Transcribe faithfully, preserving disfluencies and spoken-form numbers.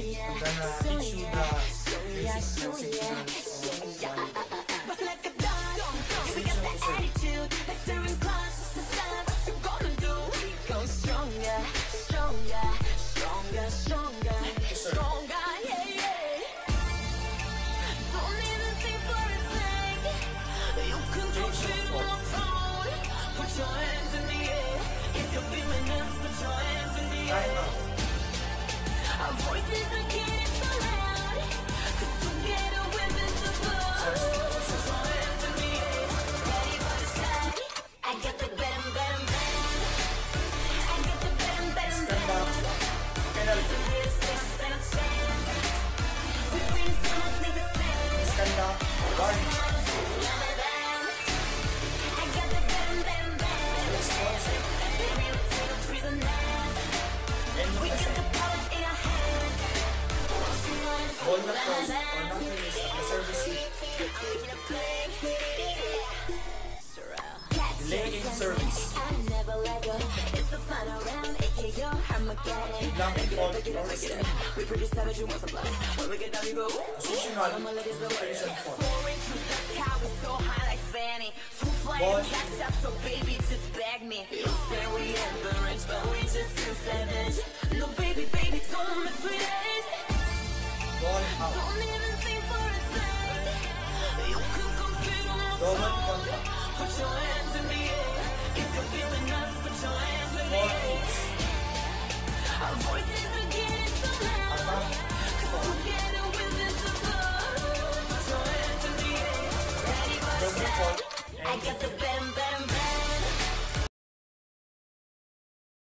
I'm gonna teach you the basic sensation of volleyball. But like a dog, we got that attitude. Like certain classes, the stuff you're gonna do. We go stronger, stronger, stronger, stronger, stronger, yeah, yeah. Don't even think for a thing. You can go feel on phone. Put your hands in the air. If you're feeling us, put your hands in the air. Our voices are getting so loud. Cause together we're invincible. Put your hands in the air. Ready for the sky. I got the bam, bam, bam. I got the bam, bam, Stand up. Penalty. We bring something to say. Stand up. Guard. I got the bam, bam, bam. Responsive. Baby, we'll take a prisoner. And We kasi, got the power in our hands. ball na cross or not release the service hit. Delay in service. Never let go. It's the final round, aka your Armageddon. Blank and fall or spin. We pretty savage, you want some blood. When we get down, you go. Positional operation fall. Soaring through the sky, we so high like Fanny. Two Ball. flying cats up, so baby, just bag me. You say we average, but we just too savage. No, baby, baby, don't mess with us. Ball out. Don't even think for a second. You can compete on our Double own. contact. Put your hands in the air. If you're feeling us, put your hands in the Ball air. hits. Our voices are getting so loud. Attack. Fall. Together we're invincible. Put your hands in the air. Ready for the Double start. fall. I got the bam, bam.